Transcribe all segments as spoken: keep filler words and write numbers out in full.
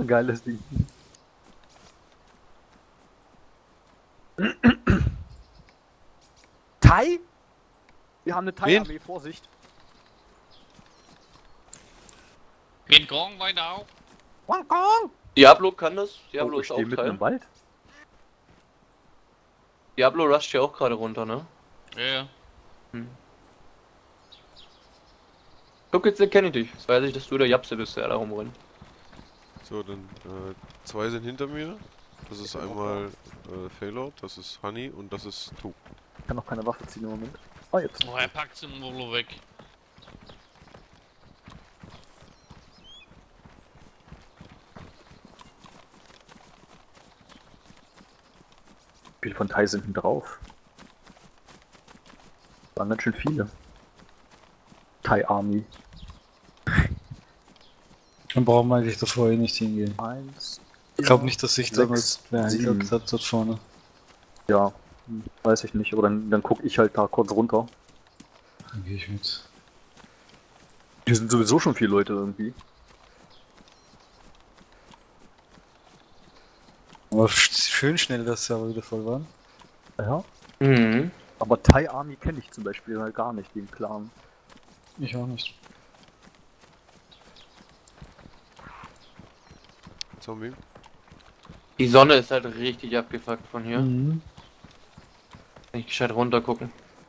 ein geiles Ding. Thai? Wir haben eine Thai-Armee, Vorsicht. Bin Gong weiter auf. Wang Kong! Diablo kann das. Diablo Oh, ist ich auch stehe mitten Teil. im Wald. Diablo rusht hier auch gerade runter, ne? Ja, ja. Hm. Guck, jetzt erkenne ich dich. Jetzt weiß ich, dass du der Japse bist, der da rumrennt. So, dann äh, zwei sind hinter mir. Das ist einmal äh, Failord, das ist Honey und das ist Tu. Ich kann noch keine Waffe ziehen im Moment. Ah, jetzt. Oh, er packt den Volo weg. Wie viele von Thai sind denn drauf? Das waren ganz schön viele. Thai Army. Dann brauchen wir eigentlich davor eh nicht hingehen. Eins. Ich glaube nicht, dass sich da sechs, was wer sieben. eingeloggt hat dort vorne. Ja, hm, weiß ich nicht, aber dann, dann gucke ich halt da kurz runter. Dann gehe ich mit. Hier sind sowieso schon viele Leute irgendwie. Aber schön schnell, dass Server wieder voll waren. Ja. Mhm. Aber Thai Army kenne ich zum Beispiel halt gar nicht, den Clan. Ich auch nicht. Zombie. Die Sonne ist halt richtig abgefuckt von hier. Mhm. Kann ich gescheit runter gucken.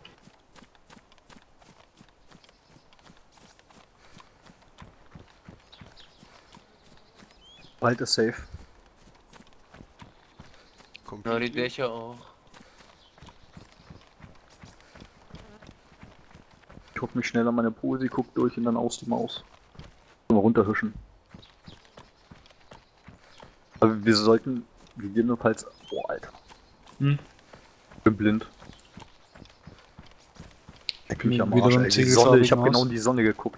Wald ist safe. Kommt Ja, die Dächer auch. Ich guck mich schnell an meine Pose, guck durch und dann aus die Maus. Mal runterhischen. Aber wir sollten gegebenenfalls. Oh, Alter. Hm. Ich bin blind. Leck mich am Wieder Arsch, beim ey. Die ziegelfarbigen Sonne, ich habe Haus. genau in die Sonne geguckt.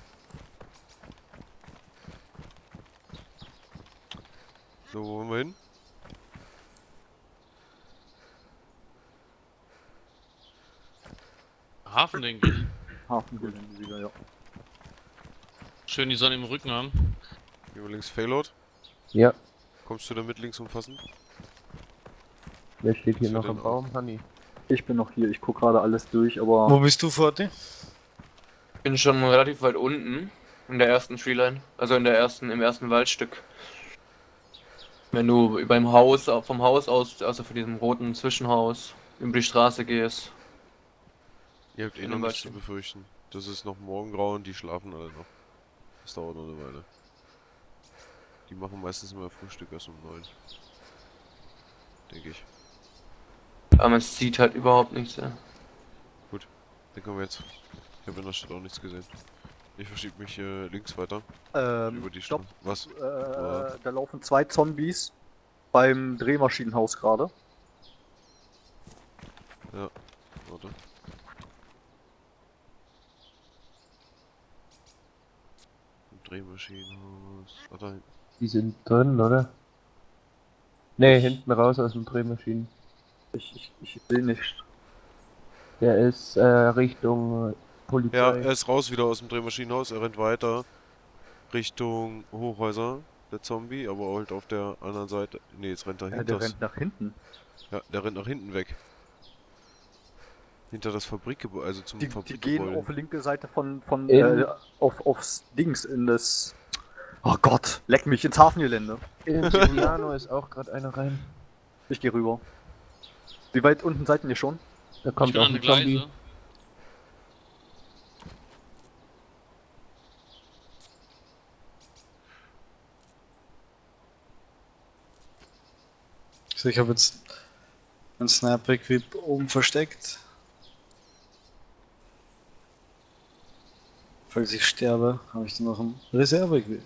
So, wo wollen wir hin? Hafen, denke ich. Hafengelände wieder, ja. Schön die Sonne im Rücken haben. Hier wir links Failord. Ja, Kommst du da mit links umfassen? wer steht hier Was noch wird am denn Baum, Honey? Ich bin noch hier, ich guck gerade alles durch, aber. Wo bist du, Forti? Bin schon relativ weit unten. In der ersten Treeline. Also in der ersten, im ersten Waldstück. Wenn du beim Haus, vom Haus aus, also von diesem roten Zwischenhaus, über die Straße gehst. Ihr habt eh In noch dem nichts zu Waldstück. befürchten. Das ist noch morgengrau und die schlafen alle noch. Das dauert noch eine Weile. Die machen meistens immer Frühstück erst um neun. Denke ich. Aber man sieht halt überhaupt nichts. Ja. Den kommen wir jetzt. Ich habe in der Stadt auch nichts gesehen. Ich verschiebe mich äh, links weiter. Ähm, über die stopp. Stadt. Was? Äh, da laufen zwei Zombies beim Drehmaschinenhaus gerade. Warte. Im Drehmaschinenhaus. Ah, da hinten. Die sind drin, oder? Ne, hinten raus aus dem Drehmaschinen. Ich, ich, ich sehe nicht. Der ist äh, Richtung äh, Polizei. Ja, er ist raus wieder aus dem Drehmaschinenhaus. Er rennt weiter Richtung Hochhäuser. Der Zombie, aber halt auf der anderen Seite. Ne, jetzt rennt er Ja, hinter. der rennt nach hinten. Ja, der rennt nach hinten weg. Hinter das Fabrikgebäude, also zum Die, die Fabrikgebäude. gehen auf die linke Seite von, von In- äh, auf, aufs Dings in das. Oh Gott, leck mich ins Hafengelände. In Piano ist auch gerade einer rein. Ich gehe rüber. Wie weit unten seid ihr schon? Da Ich kommt bin auch an ein der Zombie. Gleise. So, ich habe jetzt ein Sniper-Equip oben versteckt. Falls ich sterbe, habe ich dann noch ein Reserve-Equip.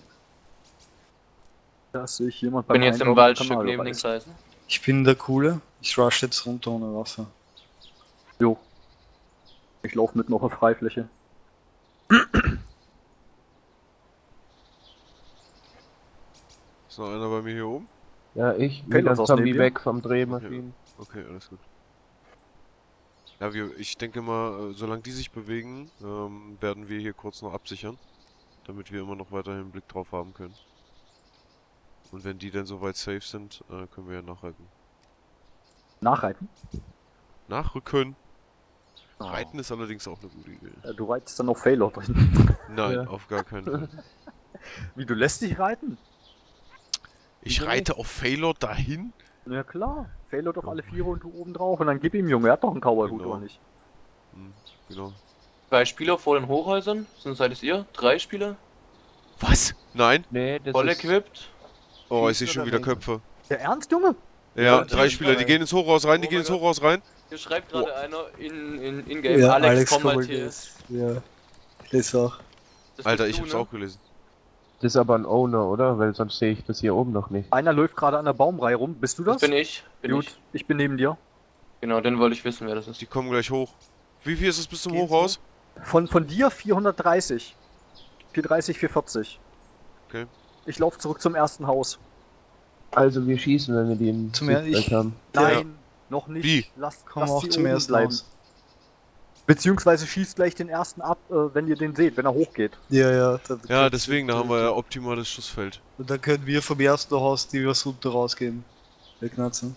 Da sehe ich jemand Ich bin jetzt im Einloggen Waldstück Kanal neben den reisen. Kreisen. Ich bin der Coole. Ich rush jetzt runter ohne Waffe. Jo. Ich laufe mitten auf der Freifläche. Ist noch einer bei mir hier oben? Ja, ich Fällt will uns das aus Zombie neben dir? weg vom Drehmaschinen. Okay, alles gut. Ja, wir, ich denke mal, äh, solange die sich bewegen, ähm, werden wir hier kurz noch absichern. Damit wir immer noch weiterhin einen Blick drauf haben können. Und wenn die dann soweit safe sind, äh, können wir ja nachreiten. Nachreiten? Nachrücken. Oh. Reiten ist allerdings auch eine gute Idee. Äh, Du reitest dann auf Failor drin. Nein, Ja. auf gar keinen Fall. Wie, du lässt dich reiten? Ich reite auf Failor dahin? Ja klar. Failor auf alle Viere und du oben drauf und dann gib ihm, Junge, er hat doch einen Cowboy-Hut, Genau. oder nicht? Hm, genau. Zwei Spieler vor den Hochhäusern. Sind seid es ihr? Drei Spieler? Was? Nein? Nee, das Voll ist... equipped? Oh, ich Schießt sehe schon oder wieder Laser? Köpfe. Der Ernst, Junge? Ja, Ja, drei das Spieler, ist die geil. gehen ins Hochhaus rein, die Oh gehen mein ins Gott. Hochhaus rein. Hier schreibt gerade einer in, in, in Game. Ja, Alex, Alex komm mal Kobold hier. ist. Ja. Ich lese auch. Das Alter, bist ich du, hab's ne? auch gelesen. Das ist aber ein Owner, oder? Weil sonst sehe ich das hier oben noch nicht. Einer läuft gerade an der Baumreihe rum. Bist du das? Das bin ich. Bin Gut, ich. ich bin neben dir. Genau, den wollte ich wissen, wer das ist. Die kommen gleich hoch. Wie viel ist es bis zum Geht's Hochhaus? Von, von dir vierhundertdreißig. vierhundertdreißig, vierhundertvierzig. Okay. Ich laufe zurück zum ersten Haus. Also wir schießen, wenn wir die in Zum Er- Sichtfeld ich- haben. Nein, noch nicht. Wie? Lasst, Komm lasst auch sie zum oben ersten bleiben. Haus. Beziehungsweise schießt gleich den ersten ab, äh, wenn ihr den seht, wenn er hochgeht. Ja, ja. Da, Ja, deswegen, da haben wir ja optimales Schussfeld. Und dann können wir vom ersten Haus, die was runter rausgehen, wegnatzen.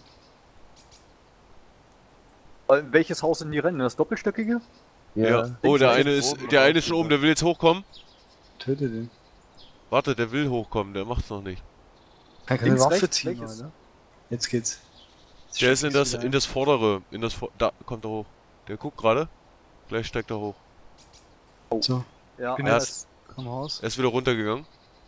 Äh, welches Haus sind die Rennen? Das doppelstöckige? Ja. Oh, der Links, eine rechts, ist, oben, der eine oben. ist schon oben, der will jetzt hochkommen. Töte den. Warte, der will hochkommen, der macht's noch nicht. Kann keine Links, Waffe rechts, ziehen, welches? Alter. Jetzt geht's. Jetzt Der ist in steigt das, wieder in das vordere, in das, vor- da kommt er hoch. Der guckt gerade. Gleich steigt er hoch. ein. So, Ja, bin einer jetzt ist, am Haus. Er ist wieder runtergegangen.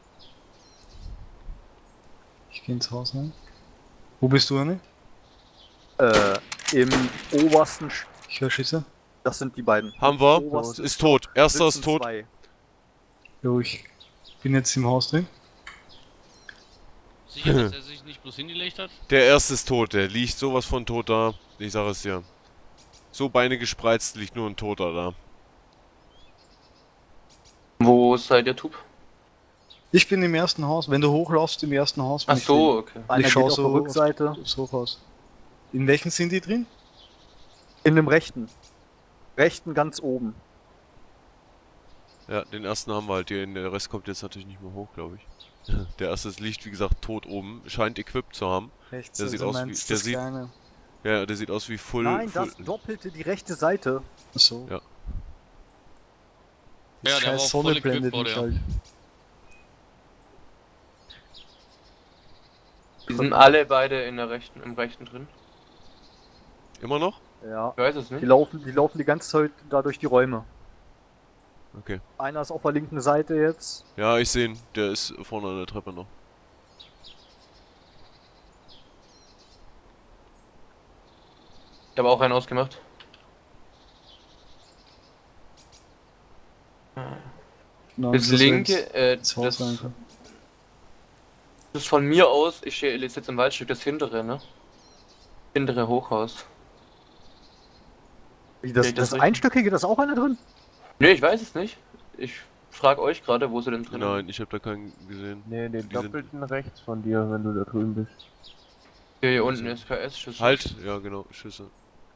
Ich geh ins Haus rein. Wo bist du, Anne? äh, im obersten, Sch Ich höre Schüsse. das sind die beiden. Haben wir. Oberste Ist tot. Erster ist sitzen tot. zwei. Jo, ich bin jetzt im Haus drin. Sicher, dass er sich nicht bloß hingelegt hat? Der erste ist tot, der liegt sowas von tot da. Ich sag es dir. So Beine gespreizt, liegt nur ein Toter da. Wo seid ihr, Tub? Ich bin im ersten Haus. Wenn du hochläufst, im ersten Haus. bin Ach ich so, okay. drin. Einer Ich geht schau auf so der Rückseite. Auf, aufs Hochhaus. In welchen sind die drin? In dem rechten. Rechten ganz oben. Ja, den ersten haben wir halt. Den, der Rest kommt jetzt natürlich nicht mehr hoch, glaube ich. Der erste liegt, wie gesagt, tot oben. Scheint equipped zu haben. Rechts. Der sieht aus wie- meinst der das sieht- Kleine. Ja, der sieht aus wie full. Nein, full das doppelte die rechte Seite. Ach so. Ja. Die Ja, der war scheiß auch voll Sonne equipped, blendet war mich der. halt. Die sind alle beide in der rechten, im rechten drin. Immer noch? Ja. Ich weiß es Die nicht. laufen, die laufen die ganze Zeit da durch die Räume. Okay. Einer ist auf der linken Seite jetzt. Ja, ich sehe ihn. Der ist vorne an der Treppe noch. Ich habe auch einen ausgemacht. Genau, Das dass wir linke, äh, ins Haus das, rein können. das ist von mir aus, ich stehe jetzt im Waldstück, das hintere, ne? Hintere Hochhaus. Wie, das, Geht das das richtig? Einstöckige, da ist auch einer drin? Ne, ich weiß es nicht. Ich frage euch gerade, wo sie denn drin Nein, ich habe da keinen gesehen. Nee, den Die sind- doppelten rechts von dir, wenn du da drüben bist. Hier, hier unten ist K S-Schüsse. Halt! Ja, genau. Schüsse.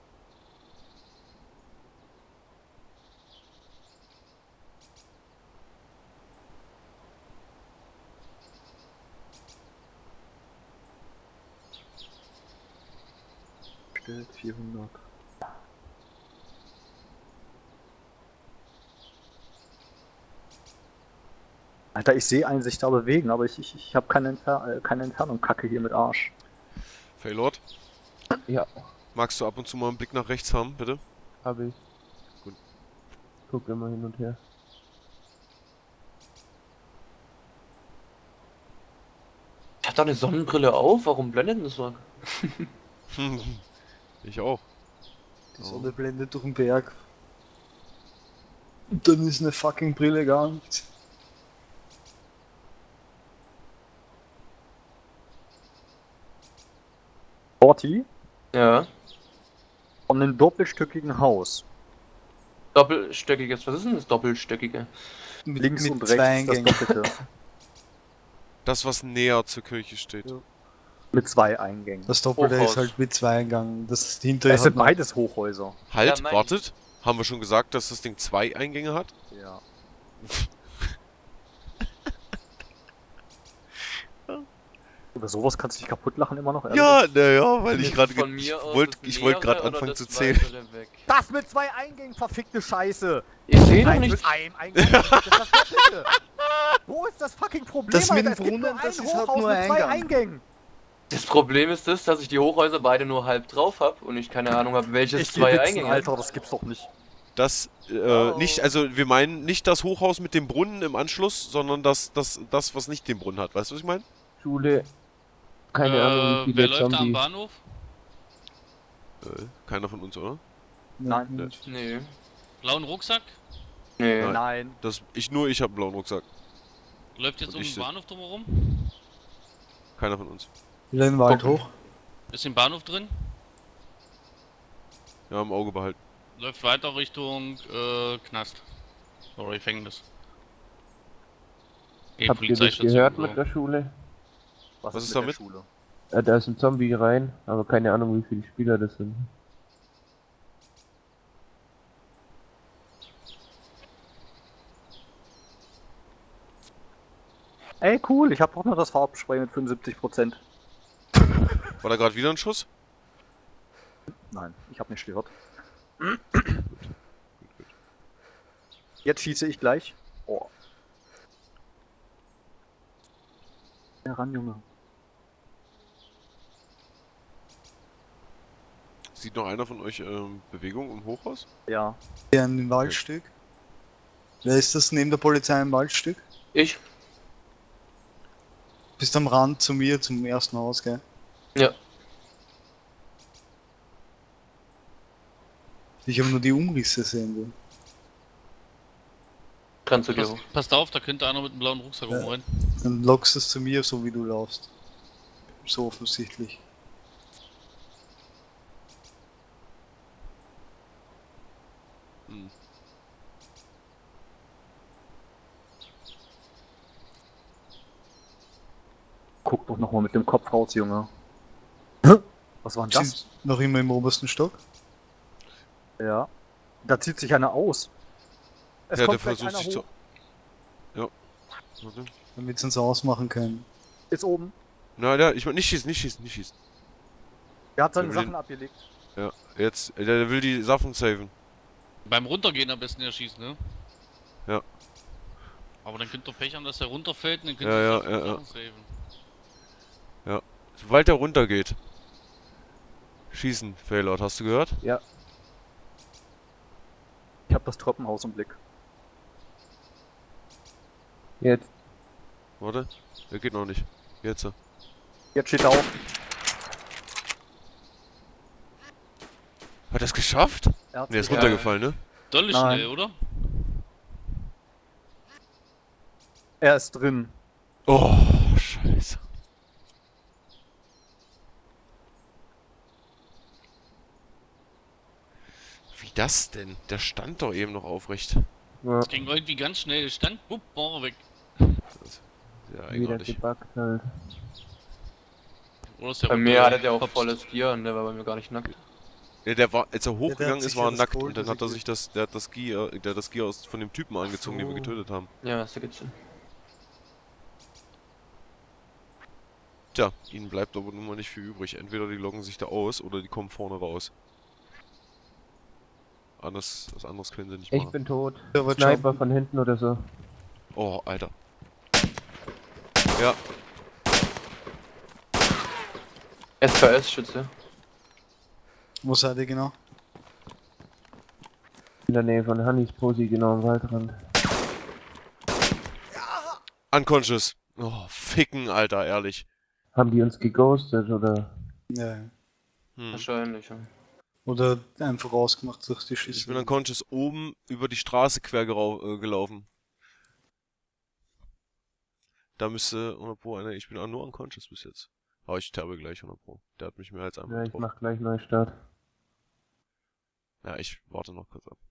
Stellt vierhundert. Alter, ich sehe einen sich da bewegen, aber ich, ich, ich habe keine, Entfer äh, keine Entfernung. Kacke hier mit Arsch. Faylord, Ja, magst du ab und zu mal einen Blick nach rechts haben, bitte? hab ich. Gut. Guck immer hin und her. Ich hab doch eine Sonnenbrille auf, warum blendet das so? Ich auch. Die Sonne blendet durch den Berg. Und dann ist eine fucking Brille gar nichts. Forty Ja. von einem doppelstöckigen Haus. Doppelstöckiges, was ist denn das Doppelstöckige? Mit, Links mit und zwei rechts das Eingängen. Doppelte. Das, was näher zur Kirche steht. Ja. Mit zwei Eingängen. Das Doppelte Hochhaus. ist halt mit zwei Eingang. Das hintere Es sind hat beides Hochhäuser. Halt, Ja, mein- wartet. Haben wir schon gesagt, dass das Ding zwei Eingänge hat? Ja. Über sowas kannst du dich kaputt lachen immer noch, ehrlich? Ja, naja, weil ich Ist gerade von ge- mir ich aus wollte das ich wollte gerade nähere oder anfangen zu das zählen. weitere weg? Das mit zwei Eingängen, verfickte Scheiße! Ich sehe doch Eins nichts. mit einem Eingang, das ist das Doppelte! Wo ist das fucking Problem, Das mit dem Alter? Es gibt nur Brunnen, das ein ist halt Hochhaus nur mit zwei Eingang. Eingängen! Das Problem ist das, dass ich die Hochhäuser beide nur halb drauf habe und ich keine Ahnung habe, welches Ich geh zwei wichsen, Eingänge Alter, das gibt's doch nicht. Das, äh, Oh. nicht, also wir meinen nicht das Hochhaus mit dem Brunnen im Anschluss, sondern das, das, das, was nicht den Brunnen hat. Weißt du, was ich meine? Schule. Keine Ahnung, wie äh, wer viele läuft da am Zombies. Bahnhof? Äh, keiner von uns, oder? Nein. nicht. Nee. Blauen Rucksack? Nee. Nein. Nein. Das, ich nur, ich habe einen blauen Rucksack. Läuft jetzt Und um ich den se- Bahnhof drumherum? Keiner von uns. Wieder in den Wald Gucken. hoch. Ist im Bahnhof drin? Ja, im Auge behalten. Läuft weiter Richtung äh, Knast. Oder Gefängnis. Eh, Habt ihr das Polizeistation, gehört so. mit der Schule? Was, Was ist ist mit damit? der Schule? Äh, da ist ein Zombie rein, aber keine Ahnung, wie viele Spieler das sind. Ey, cool, ich hab auch noch das Farbspray mit fünfundsiebzig Prozent. War da gerade wieder ein Schuss? Nein, ich hab nicht gehört. Jetzt schieße ich gleich. Oh. Ja, ran, Junge. Sieht noch einer von euch ähm, Bewegung im Hochhaus? Ja. Hier in den Waldstück. Wer ist das neben der Polizei im Waldstück? Ich? Bist am Rand zu mir, zum ersten Haus, gell? Ja. Ich habe nur die Umrisse sehen will. Kannst du Pass, dir. passt auf, da könnte einer mit einem blauen Rucksack Ja. rumrennen. Dann lockst du es zu mir, so wie du laufst. So offensichtlich. Hm. Guck doch nochmal mit dem Kopf raus, Junge. Was war denn das? Sind noch immer im obersten Stock? Ja. Da zieht sich einer aus. Es Ja, der kommt gleich versucht einer sich zu. hoch. Ja. Warte. Damit sie uns ausmachen können. Ist oben. Na, ja, ich mein, nicht schießen, nicht schießen, nicht schießen. Der hat seine Der will Sachen den- abgelegt. Ja, jetzt, der, der will die Sachen saven. Beim Runtergehen am besten erschießen, ne? Ja. Aber dann könnt ihr Pech haben, dass er runterfällt und dann könnt Ja, ihr ja, Sachen- ja, ja. Sachen saven. Sobald der runtergeht. Schießen, Faillout, hast du gehört? Ja, Ich hab das Treppenhaus im Blick. jetzt. Warte, der geht noch nicht. Jetzt. Jetzt steht er auf. Hat er es geschafft? Er hat's Ne, ist geschafft. runtergefallen, ne? Dolle Nein. schnell, oder? Er ist drin. Oh, scheiße. Wie das denn? Der stand doch eben noch aufrecht. Ja, Das ging irgendwie ganz schnell. Der stand, wupp, war er weg. Ja, wieder eigenartig. gebuggt halt. Oder ist der Bei mir runter- hatte der auch hopst. volles Gear und der war bei mir gar nicht nackt. Ja, der war, als er hat hochgegangen sich ist, ja war er das nackt Gold und dann hat er reserviert. sich das, der hat das Gear, der hat das Gear aus, von dem Typen angezogen, den wir so. getötet haben. Ja, hast du geht's. Tja, ihnen bleibt aber nun mal nicht viel übrig. Entweder die loggen sich da aus oder die kommen vorne raus. Anders, was anderes können sie nicht Ich machen. bin tot. Ja, aber Sniper schau. von hinten oder so. Oh, Alter. Ja, S K S-Schütze. Wo seid ihr genau? In der Nähe von Hannis Posi, genau am Waldrand. unconscious. Oh, ficken, Alter, ehrlich. Haben die uns geghostet oder? Ja. Hm. Wahrscheinlich, ja. Oder einfach rausgemacht durch die Schüsse. Ich bin unconscious oben über die Straße quer gerau äh, gelaufen. Da müsste hundert Pro einer, ich bin auch nur unconscious bis jetzt. Aber ich sterbe gleich hundert Pro. Der hat mich mehr als einmal Ja, ich getroffen. mach gleich Neustart. Ja, ich warte noch kurz ab.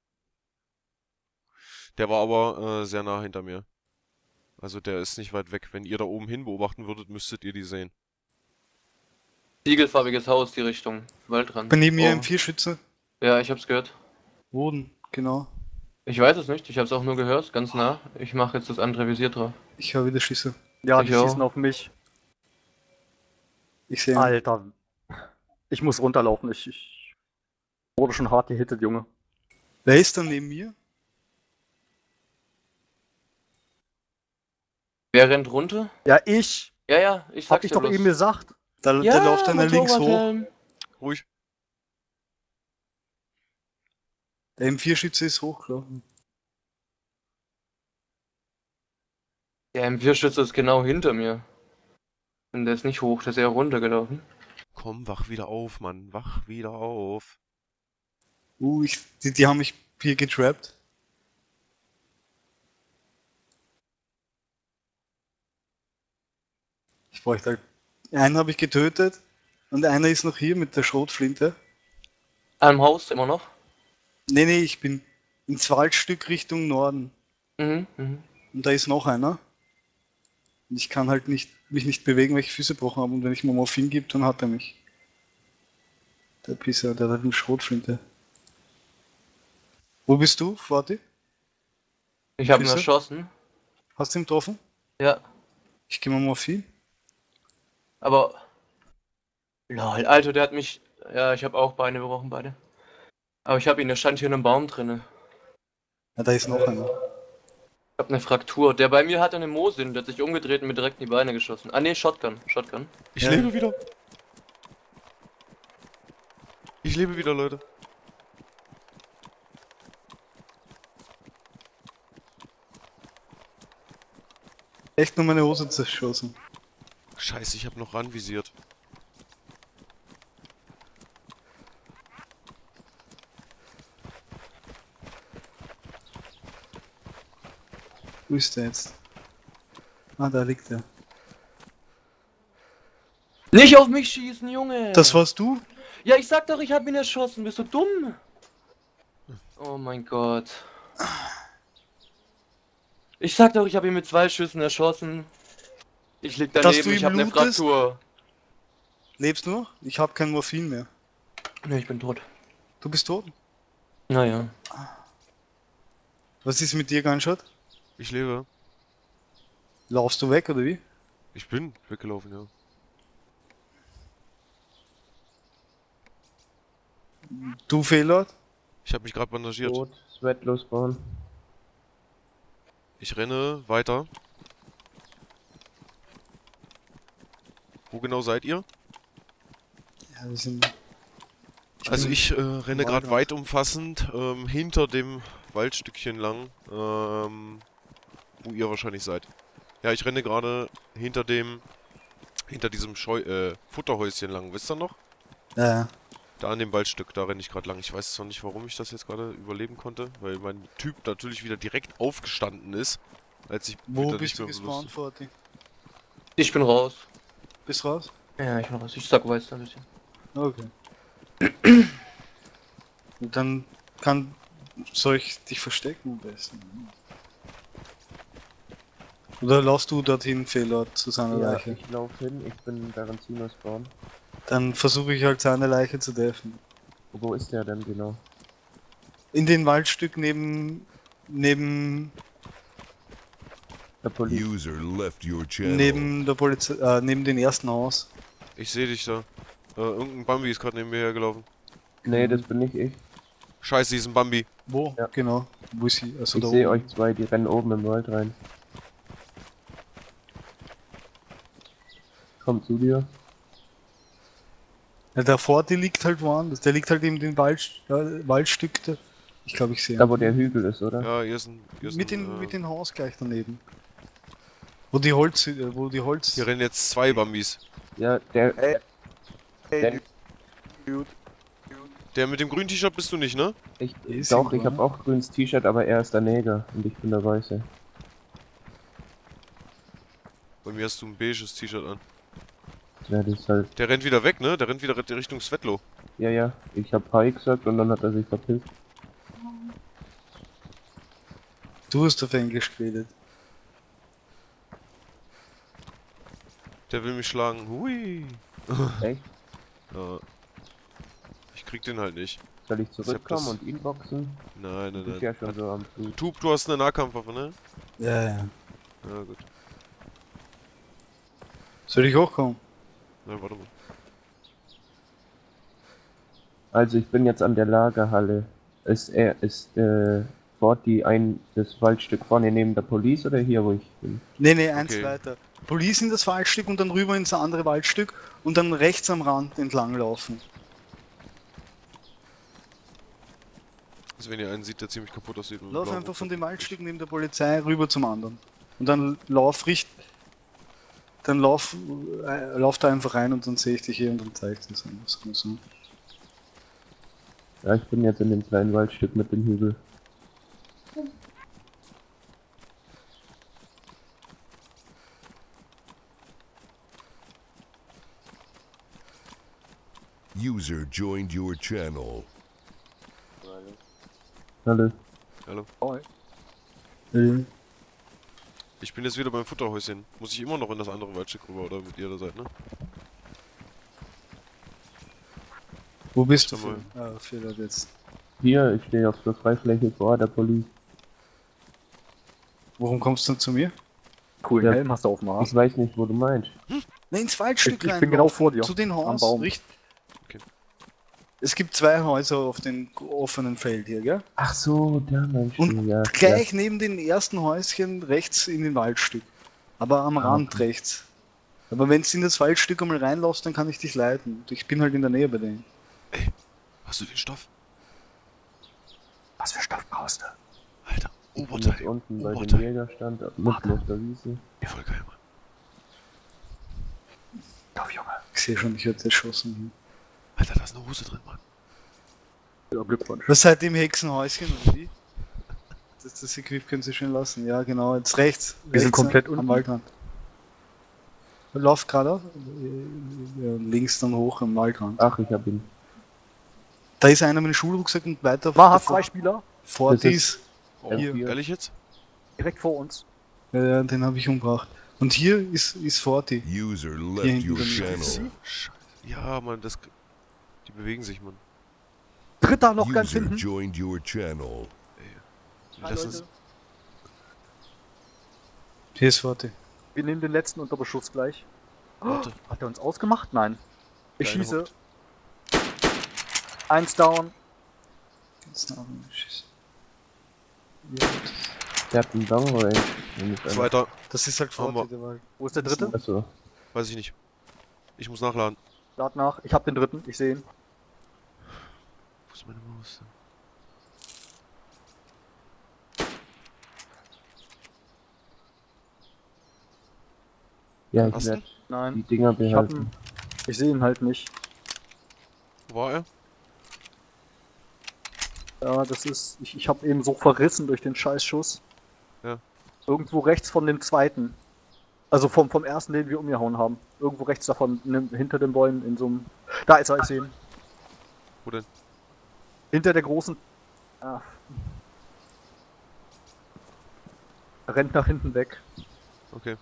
Der war aber äh, sehr nah hinter mir. Also der ist nicht weit weg. Wenn ihr da oben hin beobachten würdet, müsstet ihr die sehen. Siegelfarbiges Haus, die Richtung. Waldrand. Bei neben mir Oh. im Vierschütze. Ja, ich hab's gehört. Boden, genau. Ich weiß es nicht, ich hab's auch nur gehört, ganz nah. Ich mache jetzt das andere Visier drauf. Ich höre wieder Schüsse. Ja, Ich die auch. schießen auf mich. Ich sehe ihn. Alter. Ich muss runterlaufen. Ich, ich wurde schon hart gehittet, Junge. Wer ist da neben mir? Wer rennt runter? Ja, ich. Ja, ja, ich Hab sag's ich dir doch bloß. eben gesagt. Da, Ja, da läuft einer links hoch. Motorradhelm. Ruhig. Der M vier Schütze ist hochgelaufen. Der M vier Schütze ist genau hinter mir. Und der ist nicht hoch, der ist eher runtergelaufen. Komm, wach wieder auf, Mann. Wach wieder auf. Uh, ich, die, die haben mich hier getrappt. Ich bräuchte halt. Einen habe ich getötet und einer ist noch hier mit der Schrotflinte. Am Haus immer noch? Nee, nee, ich bin ins Waldstück Richtung Norden. Mhm, mhm. Und da ist noch einer. Und ich kann halt nicht, mich nicht bewegen, weil ich Füße gebrochen habe. Und wenn ich mir Morphin gebe, dann hat er mich. Der Pisser, der hat eine Schrotflinte. Wo bist du, Forti? Ich habe ihn Füße? erschossen. Hast du ihn getroffen? Ja, Ich gebe mir Morphin. aber... Lol, Alter, der hat mich... Ja, ich habe auch Beine gebrochen, beide. Aber ich habe ihn, der stand hier in einem Baum drinne. Ja, da ist noch einer. Ich habe eine Fraktur. Der bei mir hatte eine Mosin, der hat sich umgedreht und mir direkt in die Beine geschossen. Ah ne, Shotgun, Shotgun. Ich Ja. lebe wieder. Ich lebe wieder, Leute. Echt nur meine Hose zerschossen. Scheiße, ich habe noch ranvisiert. Wo ist der jetzt? Ah, da liegt er. Nicht auf mich schießen, Junge! Das warst du? Ja, ich sag doch, ich hab ihn erschossen. Bist du dumm? Oh mein Gott. Ich sag doch, ich habe ihn mit zwei Schüssen erschossen. Ich lieg Dass daneben, du ihn ich habe eine blutest? Fraktur. Lebst du noch? Ich habe kein Morphin mehr. Ne, ich bin tot. Du bist tot? Naja. Was ist mit dir, Gunshot? Ich lebe. Laufst du weg oder wie? Ich bin weggelaufen, ja. Du Fehlert? Ich habe mich gerade bandagiert. Tot, Sweat losbauen. Ich renne weiter. Wo genau seid ihr? Ja, wir sind. Also bin ich äh, renne im gerade Waldrand. weit umfassend ähm, hinter dem Waldstückchen lang, ähm, wo ihr wahrscheinlich seid. Ja, ich renne gerade hinter dem, hinter diesem Scheu äh, Futterhäuschen lang. Wisst ihr noch? Ja, ja. Da an dem Waldstück, da renne ich gerade lang. Ich weiß zwar nicht, warum ich das jetzt gerade überleben konnte, weil mein Typ natürlich wieder direkt aufgestanden ist, als ich Wo wieder bist du nicht so gespawnt, lustig- Forti? Ich bin raus. Bist raus? Ja, ich bin raus. Ich sag weiß ein bisschen. Okay. Und dann kann. Soll ich dich verstecken am besten? Oder laufst du dorthin, Fehlert, zu seiner Ja, Leiche? ich laufe hin, ich bin Garanzinos Spawn. Dann versuche ich halt seine Leiche zu deffen. Wo ist der denn genau? In den Waldstück neben. neben. Der Polizei. User left your channel. neben der Polizei. Äh, neben dem ersten Haus. Ich sehe dich da. Äh, irgendein Bambi ist gerade neben mir hergelaufen. Nee, das bin nicht ich. Scheiße, hier ist ein Bambi. Wo? Ja. Genau. Wo ist sie? Also Ich da sehe oben. euch zwei, die rennen oben im Wald rein. Komm zu dir. Ja, der Forti liegt halt woanders. Der liegt halt in dem Wald, äh, Waldstück. Da. Ich glaube, ich sehe Da ihn. wo der Hügel ist, oder? Ja, hier ist ein... Hier ist Mit ein, dem, äh, mit dem Haus gleich daneben. Wo die Holz, äh, wo die Holz. Hier rennen jetzt zwei Bambis. Ja, der. Ey, der Der mit dem grünen T-Shirt bist du nicht, ne? ich, Ist doch, ihm ich habe klar. auch grünes T-Shirt, aber er ist der Neger und ich bin der Weiße. Bei mir hast du ein beiges T-Shirt an. Ja, das ist halt. Der rennt wieder weg, ne? Der rennt wieder Richtung Svetlo. Ja, ja. Ich hab Hi gesagt und dann hat er sich verpisst. Du hast auf Englisch geredet. Der will mich schlagen. Hui. Echt? Ja. Ich krieg den halt nicht. Soll ich hab das- zurückkommen und ihn boxen? Nein, Du nein, bist ja nein. schon so am Blut. Tub, du hast eine Nahkampfwaffe, ne? Ja, ja. Ja, gut. Soll ich hochkommen? Na, warte mal. Also ich bin jetzt an der Lagerhalle. Ist er, ist äh, Fort die ein, das Waldstück vorne neben der Police oder hier, wo ich bin? Nee, nee, eins Okay. weiter. Police in das Waldstück und dann rüber ins andere Waldstück und dann rechts am Rand entlang laufen. Also wenn ihr einen sieht, der ziemlich kaputt aussieht. und Lauf blau einfach von Rucksack. dem Waldstück neben der Polizei rüber zum anderen. Und dann lauf richt. Dann lauf, äh, lauf da einfach rein und dann sehe ich dich hier und dann zeige ich dir das einfach so. Ja, ich bin jetzt in dem kleinen Waldstück mit dem Hügel. User joined your channel. Hallo. Hallo. Äh, Ich bin jetzt wieder beim Futterhäuschen. Muss ich immer noch in das andere Waldstück rüber, oder mit ihr da seid, ne? Wo bist du? Schau mal. Phil? Ah, Phil hat jetzt. Hier, ich stehe auf der Freifläche vor der Police. Warum kommst du denn zu mir? Coolen Ja. Helm hast du auf dem Arm. Ich weiß nicht, wo du meinst. Ne, ins Waldstück Ich- ich rein. bin genau vor dir, Zu den am Haus. Baum. Richt. Okay. Es gibt zwei Häuser auf dem offenen Feld hier, gell? Ach so, da meinst du, Und ja. gleich neben den ersten Häuschen rechts in den Waldstück. Aber am Ah, Rand okay. rechts. Aber wenn du in das Waldstück einmal reinlaufst, dann kann ich dich leiten. Und ich bin halt in der Nähe bei denen. Hast du den Stoff? Was für Stoff brauchst du? Alter, Ich bin Oberteil. jetzt unten bei dem Oberteil. Jägerstand, mitten auf der Wiese. Ja, voll geil, Mann. Stoff, Junge. Ich sehe schon, ich werde erschossen. Alter, da ist eine Hose drin, Mann. Ja, Glückwunsch. Was seid ihr im Hexenhäuschen oder wie? Das, das Equip können Sie schön lassen. Ja, genau, jetzt rechts. Wir sind rechts komplett am unten. Waldrand. Lauf geradeaus. Ja, links dann hoch am Waldrand. Ach, ich hab ihn. Da ist einer mit dem Schulrucksack und weiter. War, hast davor- zwei Spieler Vor Das dies. ist- Oh, Hier. ehrlich jetzt? direkt vor uns. Ja, ja, den habe ich umgebracht. Und hier ist, ist Forti. User Hier left hinten your bei mir. channel. Scheiße. Ja, Mann, das... Die bewegen sich, Mann. Dritter noch ganz User hinten. joined your channel. Die Hi, lassen Leute. es- Hier ist Forti. Wir nehmen den letzten unter Beschuss gleich. Warte. Hat er uns ausgemacht? Nein. Ich Kleine schieße. Hut. Eins down. Jetzt noch ein Schiss. Der hat einen Long Range. Zweiter, Das ist halt Haben Forti, wir. der Wald. Wo ist der dritte? Achso. weiß ich nicht. Ich muss nachladen. Lad nach. Ich hab den dritten. Ich sehe ihn. Wo ist meine Maus? Ja, ich Hast du? werde die Nein. Dinger Ich hab behalten. ihn. Ich sehe ihn halt nicht. Wo war er? Ja, das ist. Ich, ich habe eben so verrissen durch den Scheißschuss. Ja. Irgendwo rechts von dem zweiten. Also vom, vom ersten, den wir umgehauen haben. Irgendwo rechts davon, ne, hinter den Bäumen in so einem. Da ist er, ich sehe ihn. Wo denn? Hinter der großen. Ah. Er rennt nach hinten weg. Okay.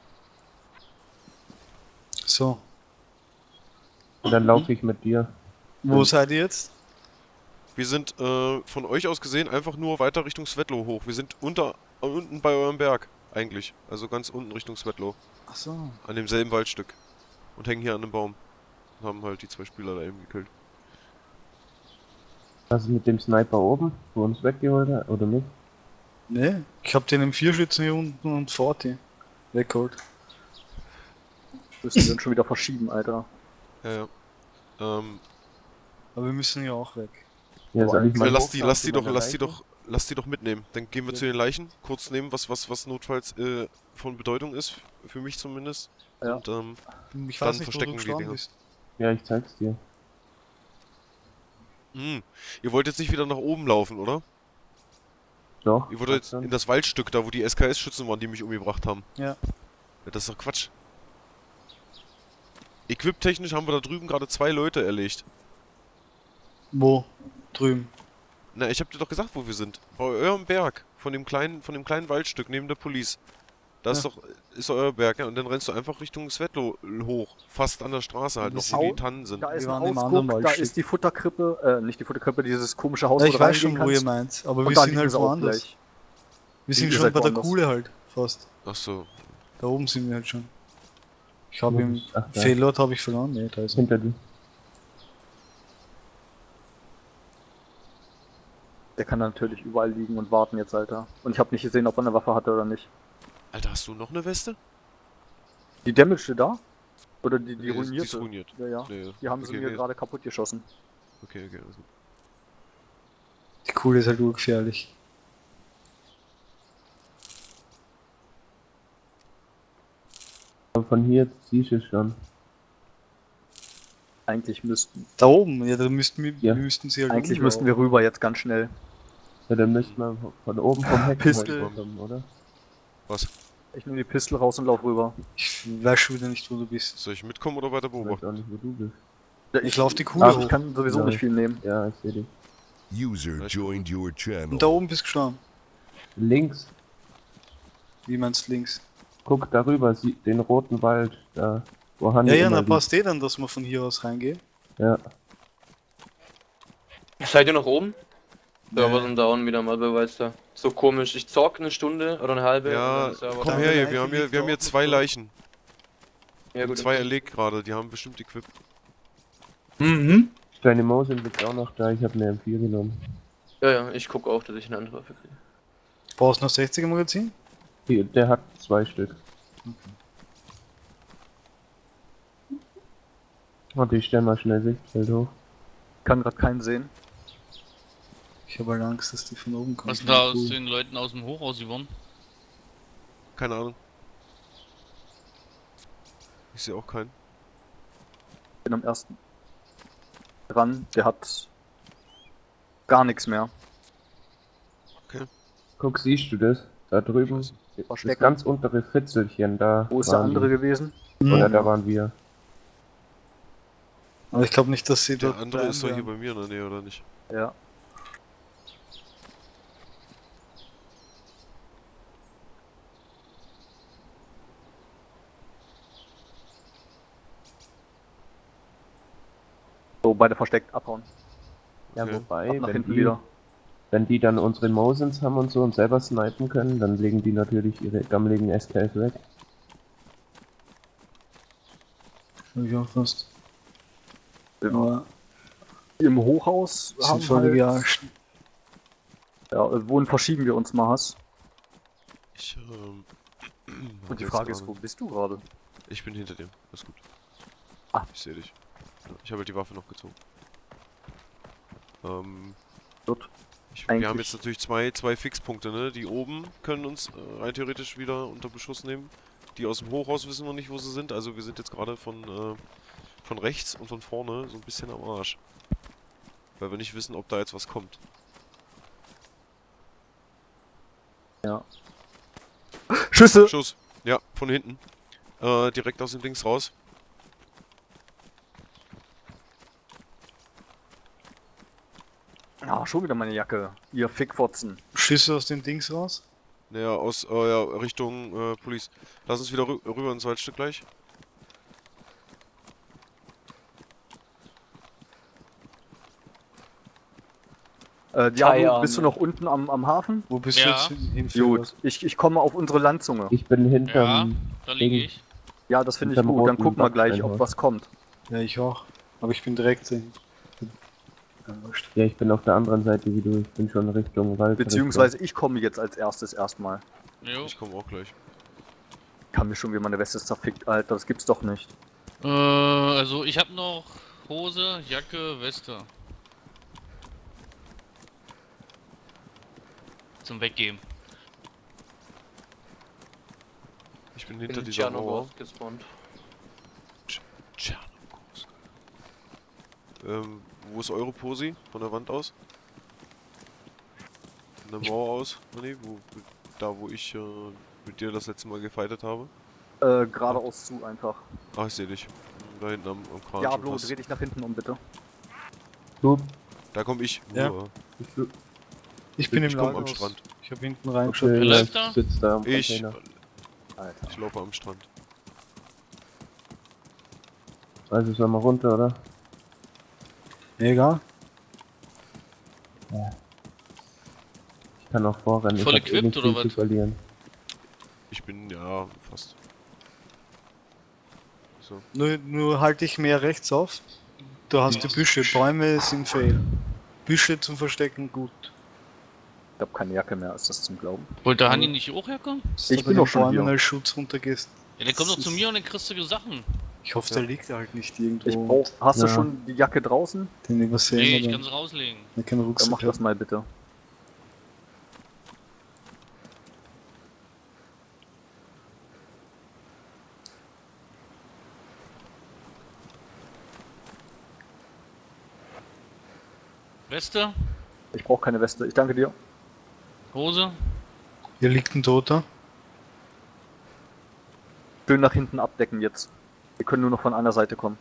So. Und dann laufe ich mit dir. Wo seid ihr jetzt? Wir sind äh, von euch aus gesehen einfach nur weiter Richtung Svetlo hoch. Wir sind unter äh, unten bei eurem Berg, eigentlich. Also ganz unten Richtung Svetlo. Achso. An demselben Waldstück. Und hängen hier an einem Baum. Und haben halt die zwei Spieler da eben gekillt. Was ist mit dem Sniper oben, wo uns weggeholt hat, oder nicht? Ne, ich hab den im Vierschützen hier unten und Forti weggeholt. Müssen wir dann schon wieder verschieben, Alter. Ja, ja. Ähm, Aber wir müssen ja auch weg. Ja, soll ich äh, mal lass die, lass die doch, meine lass die Leiche? doch, lass die doch mitnehmen. Dann gehen wir zu den Leichen, kurz nehmen, was, was, was notfalls äh, von Bedeutung ist, für mich zumindest. Ja. Und ähm, Ich Dann weiß nicht, wo verstecken du wir die gestorben Dinger. bist. Ja, ich zeig's dir. mh, ihr wollt jetzt nicht wieder nach oben laufen, oder? Doch. Ihr wollt jetzt in das Waldstück da, wo die S K S-Schützen waren, die mich umgebracht haben. Ja. Ja, das ist doch Quatsch. Equip-technisch haben wir da drüben gerade zwei Leute erlegt. Wo? Drüben. Na, ich hab dir doch gesagt, wo wir sind. Bei eurem Berg. Von dem kleinen, von dem kleinen Waldstück neben der Police. Da ist Ja. doch, ist doch euer Berg, ja. Und dann rennst du einfach Richtung Svetlo hoch. Fast an der Straße halt, Wir noch wo die sind- Tannen sind. Da ist Wir ein waren im anderen Ausguck, da Waldstück. ist die Futterkrippe, äh, nicht die Futterkrippe, dieses komische Haus, Ja, wo ich du weiß reingehen schon, wo ihr kannst. meint, aber Und wir da sind liegen halt sie auch woanders. gleich. Wir sind Ihr schon seid bei der woanders. Kuhle halt, fast. Ach so. Da oben sind wir halt schon. Ich habe Wo im bist- ach, da. Failort habe ich verloren. Ne, da ist er. Hinter dir. Der kann natürlich überall liegen und warten jetzt, Alter. Und ich habe nicht gesehen, ob er eine Waffe hatte oder nicht. Alter, hast du noch eine Weste? Die Damage da? Oder die, die Nee, die ist- die ruinierte? ist ruiniert. Ja, ja. Nee, Die haben sie okay, mir nee. gerade kaputt geschossen. Okay, okay, also. Die Kuhle ist halt urgefährlich. Aber von hier siehst du es schon. Eigentlich müssten, Da oben, ja, da müssten wir, Ja. wir müssten sie halt eigentlich umlaufen. müssten wir rüber jetzt ganz schnell. Ja, dann müssten wir von oben vom Heck Pistol. kommen, oder? Was? Ich nehme die Pistole raus und lauf rüber. Ich weiß schon wieder nicht, wo du bist. Soll ich mitkommen oder weiter Ich weiß beobachten? auch nicht, wo du bist. Ja, Ich lauf die Kuhle Ah, hoch. ich kann sowieso Ja. nicht viel nehmen. Ja, ich sehe dich. User joined your channel. Und da oben bist du gestorben. Links, Wie meinst du links? guck darüber, sie, den roten Wald, da, wo Hanni Ja, ja, immer dann liegt. passt eh dann, dass wir von hier aus reingehen. Ja, Seid ihr noch oben? Nee. Server sind down, wieder mal Beweis da. So komisch. Ich zock eine Stunde oder eine halbe. Ja, und dann Server komm down. her hier, Leiche wir haben hier, liegt wir haben hier auch zwei noch. Leichen. Ja, gut. Zwei erlegt gerade, die haben bestimmt Equip. Mhm. deine Mo sind jetzt auch noch da, ich habe eine M vier genommen. Ja, ja, ich guck auch, dass ich eine andere Waffe kriege. Brauchst du noch sechziger Magazin? Hier, der hat zwei Stück. Warte, ich stell mal schnell Sichtfeld hoch. Kann gerade keinen sehen. Ich habe halt Angst, dass die von oben kommen. Was ist da aus den Leuten aus dem Hochhaus geworden? Keine Ahnung. Ich sehe auch keinen. Bin am ersten dran. Der hat gar nichts mehr. Guck, siehst du das? Da drüben, das Verstecken. ganz untere Fitzelchen, da Wo ist der waren andere die. gewesen? Oder da waren wir. Aber ich glaube nicht, dass sie Der dort andere ist doch bleiben hier werden. bei mir in der Nähe, oder nicht? Ja. So, beide versteckt abhauen. Ja, Okay. wobei, Ab nach wenn hinten die, wieder. wenn die dann unsere Mosins haben und so und selber snipen können, dann legen die natürlich ihre gammeligen S K S weg. Hab ich auch fast. Ja. Aber Im Hochhaus sind haben voll halt, gearscht. ja, wohin verschieben wir uns mal, Hass? Ich, ähm... hab Und die jetzt Frage ist, gerade- wo bist du gerade? Ich bin hinter dem, alles gut. Ah. Ich sehe dich. Ja, ich habe halt die Waffe noch gezogen. Ähm... Gut. Ich, wir haben Eigentlich- jetzt natürlich zwei, zwei Fixpunkte, ne? Die oben können uns äh, rein theoretisch wieder unter Beschuss nehmen. Die aus dem Hochhaus wissen wir nicht, wo sie sind. Also wir sind jetzt gerade von, äh, von rechts und von vorne so ein bisschen am Arsch. Weil wir nicht wissen, ob da jetzt was kommt. Schüsse! Schuss. Ja, von hinten. Äh, direkt aus dem Dings raus. Ah, schon wieder meine Jacke. Ihr Fickfotzen. Schüsse aus den Dings raus? Naja, aus äh, ja, Richtung äh, Police. Lass uns wieder rü rüber ins Waldstück gleich. Äh, Diablo, Teilarme. bist du noch unten am, am Hafen? Wo bist Ja. du jetzt hin- hin? Gut, ich, ich komme auf unsere Landzunge. Ich bin Ja, hinterm... da liege Ding. ich. Ja, das finde ich Hinterm gut. Dann roten gucken wir gleich, ob Backsteinhaus. was kommt. Ja, ich auch. Aber ich bin direkt hin. Ja, wurscht. Ja, ich bin auf der anderen Seite wie du. Ich bin schon Richtung Wald. Beziehungsweise ich komme jetzt als erstes erstmal. Jo. Ich komme auch gleich. Kann mir schon wieder meine Weste zerfickt, Alter. Das gibt's doch nicht. Äh, also ich habe noch Hose, Jacke, Weste. Zum Weggeben. Ich bin hinter In dieser Mauer. Tschernogorsk gespawnt. Tschernogorsk. Ähm, wo ist eure Posi? Von der Wand aus? Von der Mauer aus? Nee, wo, da wo ich äh, mit dir das letzte Mal gefightet habe? Äh, geradeaus zu einfach. Ach, ich sehe dich. Da hinten am, am Kran. Diablo, schon fast. dreh dich nach hinten um, bitte. Du, Da komm ich. Ja. Uah. ich, Ich bin Ich im komm am Lagerhaus. Strand. Ich habe hinten reingeschaut. okay, Wer ja, läuft da? ich sitz da am Ich, Container. Alter. ich laufe am Strand. Also sollen wir runter, oder? Egal. Ich kann auch vorrennen. Voll ich hab eh equipped nicht oder viel zu was? verlieren. Ich bin, ja, fast. So. Nur, nur halte ich mehr rechts auf. Du hast die Büsche. Bäume sind fail. Büsche zum Verstecken gut. Ich habe keine Jacke mehr, ist das zum Glauben. Wollte Hanni nicht hochherkommen? Ich bin doch schon Bäumen hier. als Schutz runtergehst. Ja, der kommt Das doch zu ist- mir und dann kriegst du Sachen. Ich hoffe, Ja. der liegt halt nicht irgendwo. Ich brauch, hast du Ja. schon die Jacke draußen? Den übersehen Nee, ich oder? kann es rauslegen. Ja, keinen Dann Rucksack. mach das mal bitte. Weste, Ich brauche keine Weste. Ich danke dir. Hose. Hier liegt ein Toter. Schön nach hinten abdecken jetzt. Wir können nur noch von einer Seite kommen.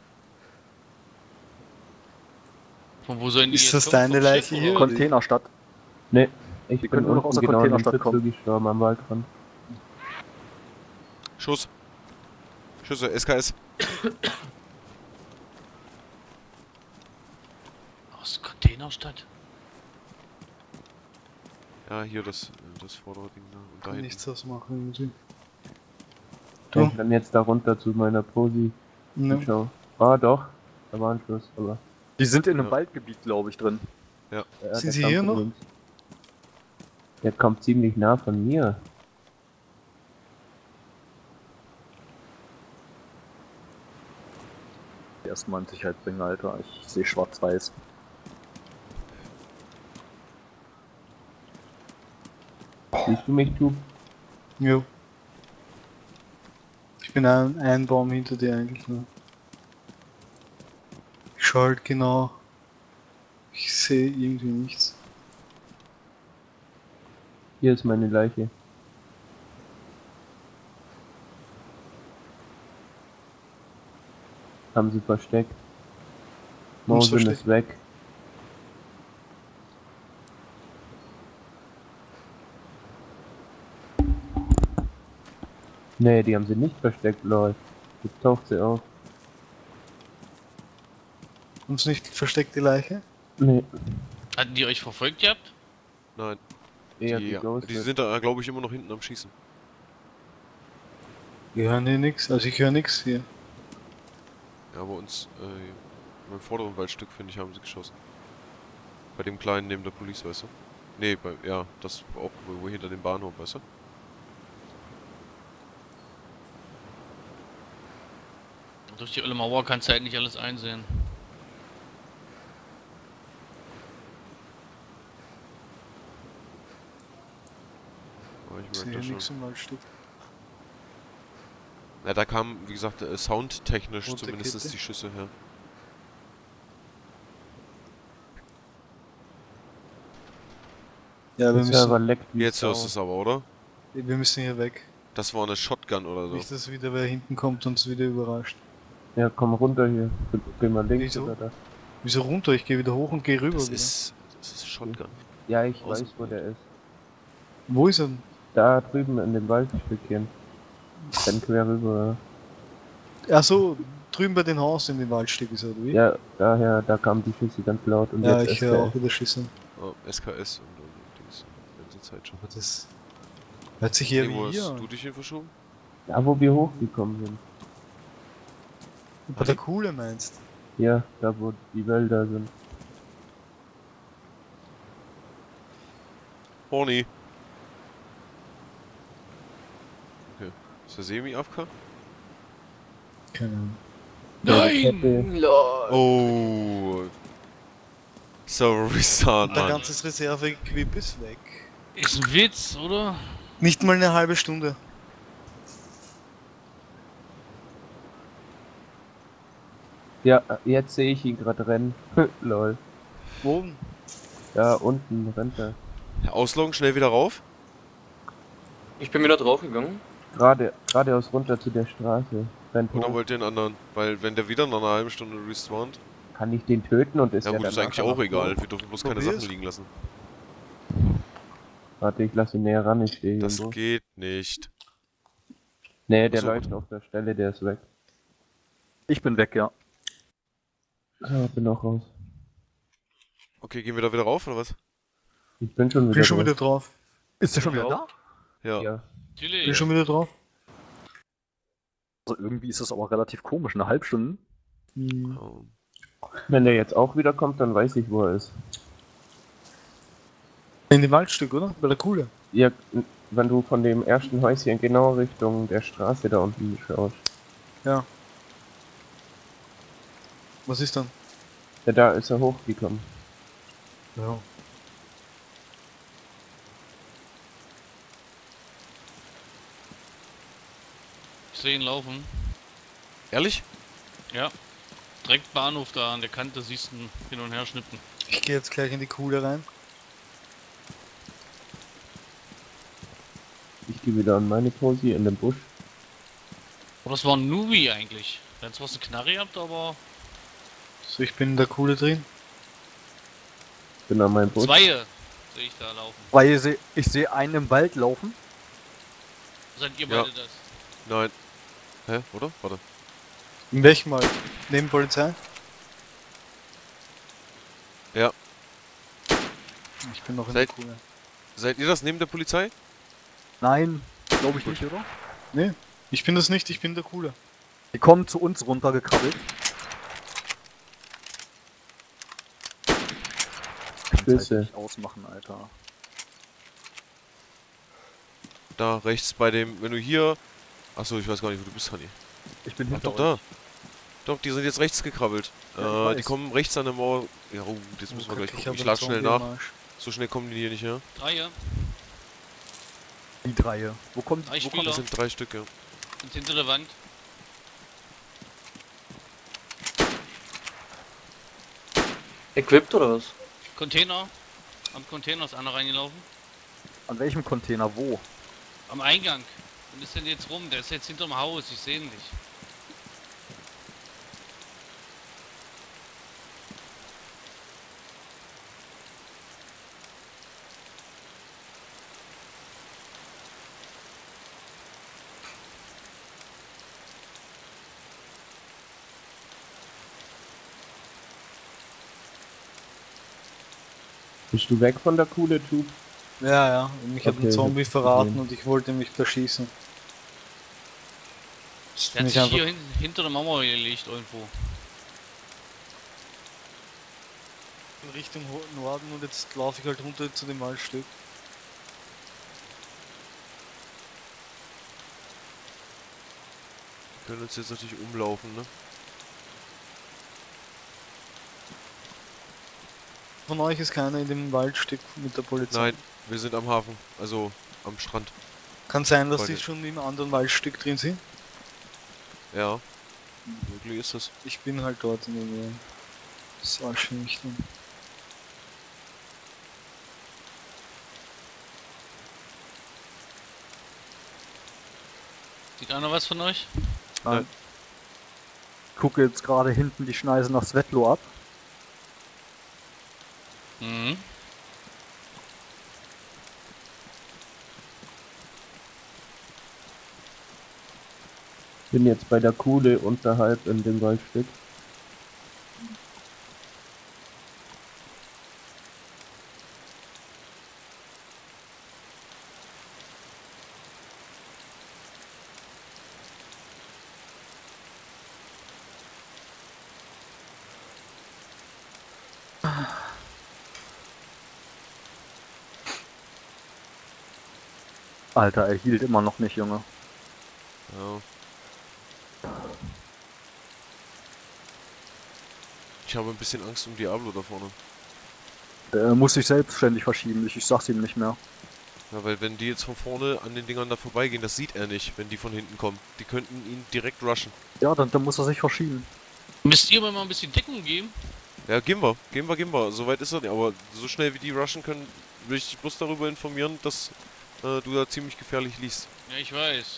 Von wo sollen die Ist jetzt das kommen? deine Vom Leiche Schiff, hier? oder? Containerstadt. Ne, ich Wir bin können nur noch aus unten der genau in dem Containerstadt Pfütze kommen. gestorben am Waldrand. Schuss. Schüsse, S K S. Aus Containerstadt. Ja, hier das, das vordere Ding da. Und da Kann hinten. nichts ausmachen irgendwie. Du? Du? Ich dann jetzt da runter zu meiner Posi. Ne. Schau. Ah doch, da war ein Schuss, aber... Die sind in einem Ja. Waldgebiet, glaube ich, drin. Ja, Sind der sie kam hier von noch? links. Der kommt ziemlich nah von mir. Erstmal in Sicherheit bringen, Alter. Ich sehe schwarz-weiß. Siehst du mich, du? Jo. Ich bin ein, ein Baum hinter dir eigentlich nur. Ich schau halt genau. Ich sehe irgendwie nichts. Hier ist meine Leiche. Haben sie versteckt. Haben sie Mosen versteckt? ist weg. Nee, die haben sie nicht versteckt, lol. Jetzt taucht sie auf. Uns nicht versteckte Leiche? Nee, Hatten die euch verfolgt gehabt? Nein, eher die, die Ghost. die sind da, glaube ich, immer noch hinten am Schießen. Wir hören hier nichts, also ich höre nichts hier. Ja, bei uns, äh, beim vorderen Waldstück, finde ich, haben sie geschossen. Bei dem kleinen neben der Police, weißt du? Nee, bei, ja, das auch wo, wo hinter dem Bahnhof, weißt du? Durch die olle Mauer kannst du halt nicht alles einsehen. Aber ich Ich sehe merke das hier nichts schon. im Waldstück. Ja, da kamen, wie gesagt, äh, soundtechnisch Rote zumindest Kette. die Schüsse her. Ja, wir Der Server müssen, leckt wie Jetzt Sau. hörst du es aber, oder? wir müssen hier weg. Das war eine Shotgun oder so. Nicht, dass wieder wer hinten kommt und uns wieder überrascht. Ja, komm runter hier. Geh mal links Wieso? oder da. Wieso runter? Ich gehe wieder hoch und gehe rüber. Das wieder. ist, das ist Shotgun. Ja, ich Außen- weiß, wo der ist. Wo ist er denn? Da drüben in dem Waldstückchen. Dann quer rüber. Achso, drüben bei den Haus in dem Waldstück ist er, oder wie? Ja, daher, da kamen die Schüsse ganz laut und Ja, jetzt ich ist höre der- auch wieder Schüsse. Oh, S K S und, und, und Dings. Die ganze Zeit schon. Aber das hört sich eher Hey, wo wie hast hier du an. dich hin verschoben? Da, wo wir hochgekommen sind. Bei der Kuhle meinst. Ja, da wo die Wälder sind. Horny. Okay. Ist der Semi-A F K? Keine Ahnung. Nein! Oh. So restart, Dein Mann. ganzes Reserve-Equip ist weg. Ist ein Witz, oder? Nicht mal eine halbe Stunde. Ja, jetzt sehe ich ihn gerade rennen. Lol. Wo denn? Da unten rennt er. Ausloggen, schnell wieder rauf. Ich bin wieder draufgegangen. Gerade, geradeaus runter zu der Straße. Rennt Oder hoch. wollt ihr den anderen? Weil, wenn der wieder nach einer halben Stunde respawnt, Kann ich den töten und ist ja der gut, ist danach eigentlich auch noch egal. tot? Wir dürfen bloß keine Probier's. Sachen liegen lassen. Warte, ich lasse ihn näher ran, ich stehe Das irgendwo. geht nicht. Nee, der Achso, läuft warte. auf der Stelle, der ist weg. Ich bin weg, ja. So, bin auch raus. Okay, gehen wir da wieder rauf, oder was? Ich bin schon Ich wieder bin schon drauf. wieder drauf. Ist der schon wieder da? Ja. Ja. Ich bin Natürlich. schon wieder drauf. Also irgendwie ist das aber relativ komisch. Eine halbe Stunde. Hm. Ähm, Wenn der jetzt auch wieder kommt, dann weiß ich, wo er ist. In dem Waldstück, oder? Bei der Kuhle. Ja, wenn du von dem ersten Häuschen genau Richtung der Straße da unten schaust. Ja. Was ist dann? Ja, da ist er hochgekommen. Ja. Ich sehe ihn laufen. Ehrlich? Ja. Direkt Bahnhof da an der Kante siehst du ihn hin und her schnippen. Ich gehe jetzt gleich in die Kuhle rein. Ich gehe wieder an meine Pose in den Busch. Oh, das war ein Nubi eigentlich. Der hat zwar eine Knarre gehabt, aber So, ich bin in der Kuhle drin. Bin an meinem Busch. zwei sehe ich da laufen. Weil ich sehe ich seh einen im Wald laufen. Seid ihr Ja. beide das? Nein. Hä? Oder? Warte. In welchem Wald? Neben Polizei? Ja. Ich bin noch in Seid- der Kuhle. Seid ihr das neben der Polizei? Nein, glaube ich Gut. nicht, oder? Nee, ich bin das nicht, ich bin in der Kuhle. Die kommen zu uns runtergekrabbelt. Kannst halt Schüsse. nicht ausmachen, Alter. Da rechts bei dem, wenn du hier... Achso, ich weiß gar nicht, wo du bist, Honey. Ich bin Ach hinter doch, euch. da. Doch, die sind jetzt rechts gekrabbelt. Ja, ich äh, die weiß. kommen rechts an der Mauer... Ja, oh, jetzt müssen wir gleich gucken. Ich schlag schnell nach. So schnell kommen die hier nicht her. Drei, Die Dreie. Wo kommt Drei wo kommt Spieler. Das sind drei Stücke. sind hinter der Wand. Equipped oder was? Container. Am Container ist einer reingelaufen. An welchem Container? Wo? Am Eingang. Und ist denn jetzt rum? Der ist jetzt hinterm Haus. Ich sehe ihn nicht. Bist du weg von der Kuhle, Typ? Ja, ja, und mich hat Okay, ein Zombie hab ich verraten gesehen. und ich wollte mich verschießen. Das Der finde hat ich sich einfach. hier hin, hinter der Mauer gelegt irgendwo. In Richtung Ho- Norden und jetzt laufe ich halt runter zu dem Waldstück. Wir können uns jetzt natürlich umlaufen, ne? Von euch ist keiner in dem Waldstück mit der Polizei. Nein, wir sind am Hafen. Also am Strand. Kann sein, dass Beide. die schon im anderen Waldstück drin sind. Ja. Möglich ist es. Ich bin halt dort in der Nähe. Das ist alles für mich dann. Sieht einer was von euch? Nein. Ich gucke jetzt gerade hinten die Schneise nach Svetlo ab. Mhm. Bin jetzt bei der Kuhle unterhalb in dem Waldstück. Alter, er hielt immer noch nicht, Junge. Ja. Ich habe ein bisschen Angst um Diablo da vorne. Er muss sich selbstständig verschieben. Ich, ich sag's ihm nicht mehr. Ja, weil wenn die jetzt von vorne an den Dingern da vorbeigehen, das sieht er nicht, wenn die von hinten kommen. Die könnten ihn direkt rushen. Ja, dann, dann muss er sich verschieben. Müsst ihr mir mal ein bisschen Deckung geben? Ja, gehen wir, gehen wir, gehen wir. Soweit ist er nicht. Aber so schnell wie die rushen können, will ich dich bloß darüber informieren, dass äh, du da ziemlich gefährlich liegst. Ja, ich weiß.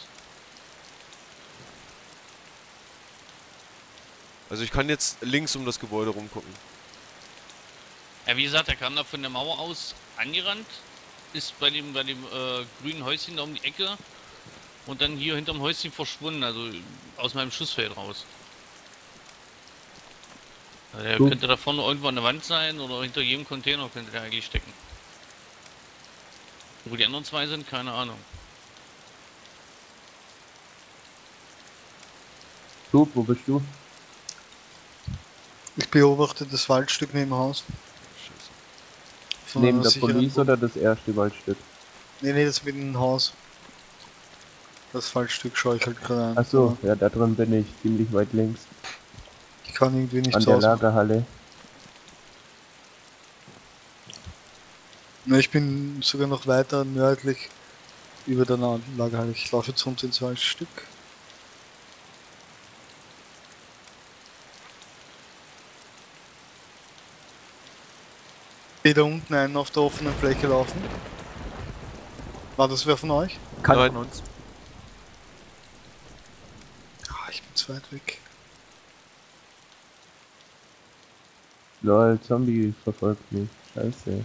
Also ich kann jetzt links um das Gebäude rumgucken. Ja, wie gesagt, er kam da von der Mauer aus angerannt, ist bei dem, bei dem äh, grünen Häuschen da um die Ecke und dann hier hinterm Häuschen verschwunden, also aus meinem Schussfeld raus. Also der Gut. könnte da vorne irgendwo an der Wand sein oder hinter jedem Container könnte der eigentlich stecken. Wo die anderen zwei sind, keine Ahnung. Du, wo bist du? Ich beobachte das Waldstück neben dem Haus. Scheiße. von Neben einer der sicheren Police Bu- oder das erste Waldstück? Nee, nee, das mit dem Haus. Das Fallstück schaue ich halt gerade an. Achso, ja, da drin bin ich, ziemlich weit links. Ich kann irgendwie An nichts der ausmachen. Lagerhalle. Ne, ich bin sogar noch weiter nördlich über der Na- Lagerhalle. Ich laufe jetzt runter ins Waldstück. Ich sehe da unten einen auf der offenen Fläche laufen. War das wer von euch? Keiner Nein. von uns. Ah, ich bin zu weit weg. Lol, Zombie verfolgt mich. Scheiße.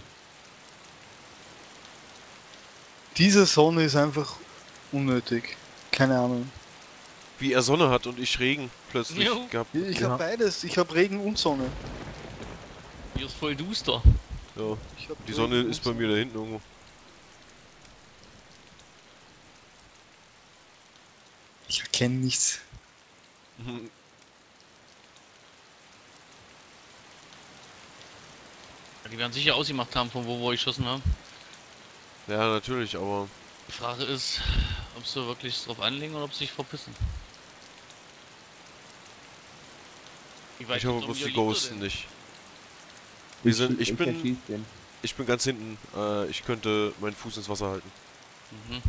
Diese Sonne ist einfach unnötig. Keine Ahnung. Wie er Sonne hat und ich Regen plötzlich Jo. gehabt. Ich Ja. habe beides. Ich habe Regen und Sonne. Hier ist voll duster. Ja. Ich hab Die Regen Sonne und ist bei mir da hinten irgendwo. Ich erkenne nichts. Die werden sicher ausgemacht haben, von wo wir geschossen haben. Ja, natürlich, aber Die Frage ist, ob sie wirklich drauf anlegen oder ob sie sich verpissen. Wie weit ich hoffe hinterm bloß Bier die liegt er Ghosten denn? nicht. Wir sind, ich ich bin, erschieß den. ich bin ganz hinten. Äh, ich könnte meinen Fuß ins Wasser halten. Mhm.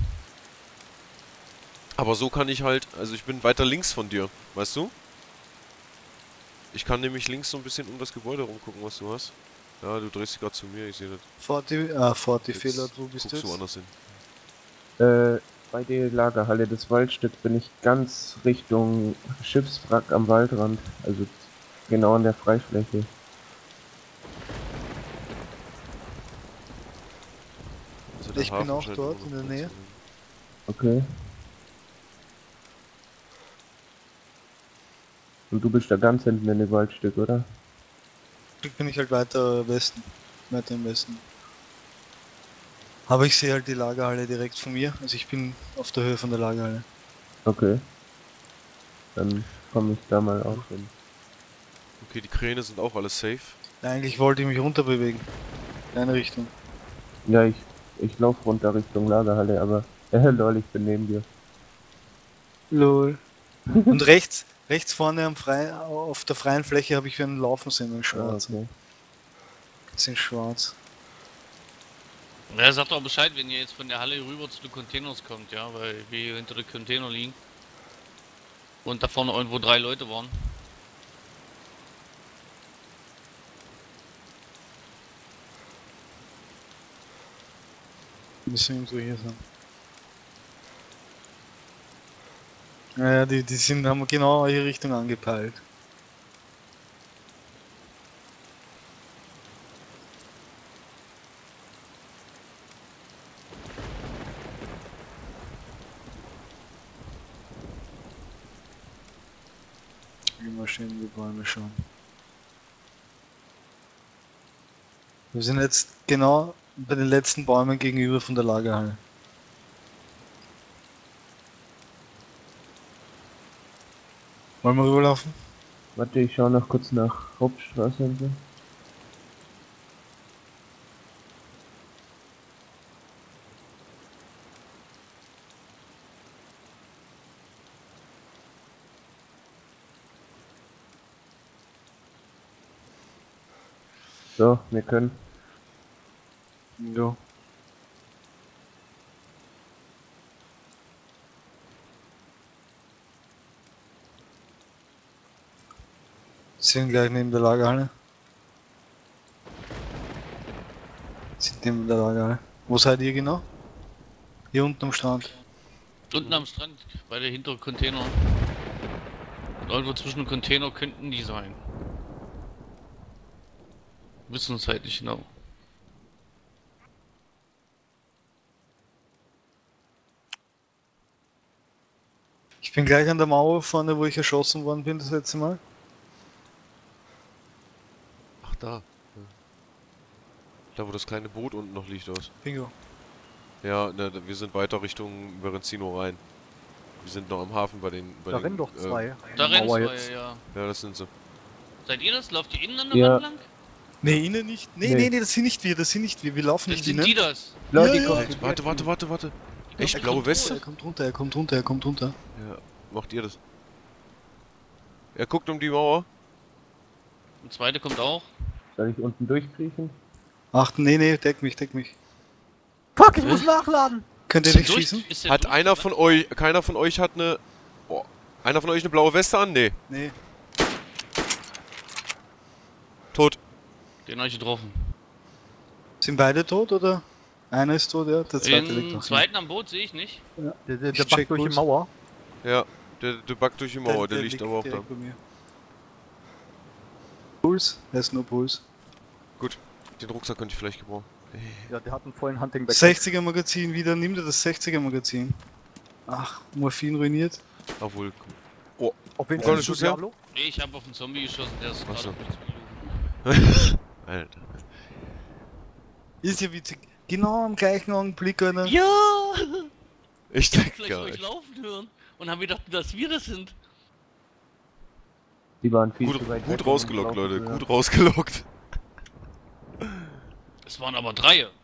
Aber so kann ich halt, also ich bin weiter links von dir, weißt du? Ich kann nämlich links so ein bisschen um das Gebäude rumgucken, was du hast. Ja, du drehst dich gerade zu mir, ich sehe das. forty, ah, forty Jetzt Fehler, wo bist du guckst du jetzt? woanders hin. Äh, bei der Lagerhalle des Waldstücks bin ich ganz Richtung Schiffswrack am Waldrand. Also genau an der Freifläche. Also der Ich bin Hafen auch scheint dort immer in noch der dort Nähe. zu sein. Okay. Und du bist da ganz hinten in dem Waldstück, oder? Stück bin ich halt weiter Westen. Weiter im Westen. Aber ich sehe halt die Lagerhalle direkt von mir. Also ich bin auf der Höhe von der Lagerhalle. Okay. Dann komme ich da mal auch hin. Okay, die Kräne sind auch alles safe. Eigentlich wollte ich mich runter bewegen. In eine Richtung. Ja, ich, ich laufe runter Richtung Lagerhalle, aber äh, lol, ich bin neben dir. Lol. Und rechts, rechts vorne am frei, auf der freien Fläche habe ich einen Laufen sehen, einen Ah, schwarzen. okay. Die sind schwarz. Ja, sagt doch Bescheid, wenn ihr jetzt von der Halle rüber zu den Containers kommt, ja, weil wir hier hinter den Container liegen. Und da vorne irgendwo drei Leute waren. Die müssen irgendwo hier sein. Naja, die, die sind, haben genau in die Richtung angepeilt. Immer schön in die Bäume schauen. Wir sind jetzt genau bei den letzten Bäumen gegenüber von der Lagerhalle. Wollen wir rüberlaufen? Warte, ich schaue noch kurz nach Hauptstraße und so. So, wir können. Ja. Sind gleich neben der Lagerhalle. Sind neben der Lagerhalle. Wo seid ihr genau? Hier unten am Strand. Unten am Strand, bei der hinteren Container. Und irgendwo zwischen den Container könnten die sein. Wissen uns halt nicht genau. Ich bin gleich an der Mauer vorne, wo ich erschossen worden bin das letzte Mal. Ach, da. Ja. Da, wo das kleine Boot unten noch liegt aus. Bingo. Ja, ne, wir sind weiter Richtung Berenzino rein. Wir sind noch am Hafen bei den... Bei Da den, rennen doch äh, zwei. Da Mauer rennen jetzt. zwei, ja. Ja, das sind sie. Seid ihr das? Lauft ihr innen an der Ja. Wand lang? Nee, innen nicht. Nee, Nee. nee, nee, das sind nicht wir, das sind nicht wir. Wir laufen Das nicht sind innen. die das. Leute, Ja, ja. kommt- Warte, warte, warte, warte. Echt, Er blaue kommt Weste? Er kommt runter, er kommt runter, er kommt runter. Ja, macht ihr das? Er guckt um die Mauer. Der zweite kommt auch. Soll ich unten durchkriechen? Ach, nee, nee, deck mich, deck mich. Fuck, ich muss nachladen! Könnt ihr Ist der nicht durch? schießen? Ist der Hat durch? einer von euch, keiner von euch hat eine... Oh, einer von euch eine blaue Weste an? Nee. Nee. Tot. Den habe ich getroffen. Sind beide tot, oder? Einer ist tot, ja, der zweite liegt Den noch. zweiten am Boot sehe ich nicht. Der, der, der Ich backt check durch die Puls. Mauer. Ja, der, der backt durch die Mauer, der, liegt aber auch da. direkt bei mir. Puls? Er ist nur Puls. Den Rucksack könnte ich vielleicht gebrauchen. Ja, der hat einen vollen Hunting Bag. sechziger Magazin wieder, nimm dir das sechziger Magazin. Ach, Morphin ruiniert. Obwohl, Auf wen Wo kommt der schießt du, Schuss her? Diablo? Ich habe auf einen Zombie geschossen, der ist Ach so. gerade auf mich zugelaufen. Alter. Ist ja witzig. Genau am gleichen Augenblick, Alter. Ja! Ich Ich hab denke gleich gar euch nicht. laufen hören und haben gedacht, dass wir das sind. Die waren viel Gut, zu weit weg, gut um rausgelockt, laufen Leute. zu hören. Gut rausgelockt. Es waren aber Dreie.